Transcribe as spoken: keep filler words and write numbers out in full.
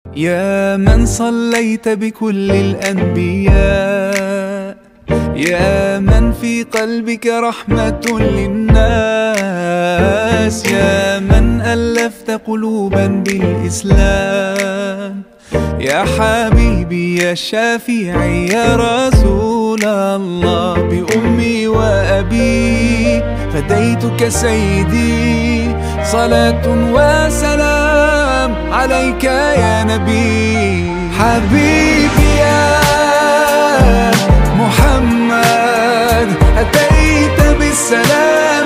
يا من صليت بكل الأنبياء، يا من في قلبك رحمة للناس، يا من ألفت قلوبا بالإسلام، يا حبيبي يا شافعي يا رسول الله، بأمي وأبي فديتك سيدي، صلاة وسلام عليك يا نبي. حبيبي يا محمد أتيت بالسلام،